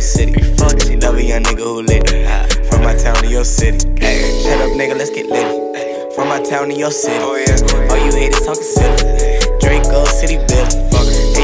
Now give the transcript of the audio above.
city. She love a young nigga who lit. From my town to your city. Shut up, nigga, let's get lit. From my town to your city. All you haters talking silly. Draco City bill.